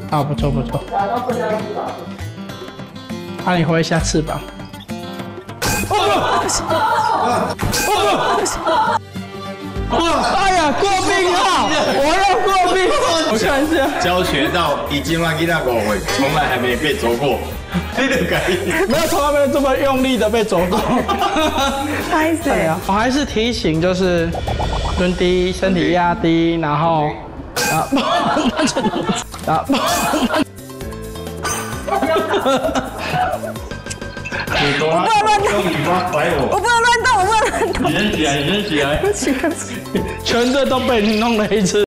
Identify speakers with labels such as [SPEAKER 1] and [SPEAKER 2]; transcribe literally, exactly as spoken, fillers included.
[SPEAKER 1] 啊，不错不错。啊，你挥一下翅膀。哎呀，过病号！我要过病号！我看一下。
[SPEAKER 2] 教学到已经嘛，给他五岁，从来还没被啄过。这个改
[SPEAKER 1] 没有从来没有这么用力的被啄过。
[SPEAKER 3] 拍谁啊？
[SPEAKER 1] 我还是提醒，就是蹲低，身体压低，然后，然后，然后。
[SPEAKER 2] 你不要乱动，用尾巴甩我！
[SPEAKER 3] 我不能乱动，我不能乱动。
[SPEAKER 2] 你先起来，你先起来。
[SPEAKER 1] 全队都被你弄了一次。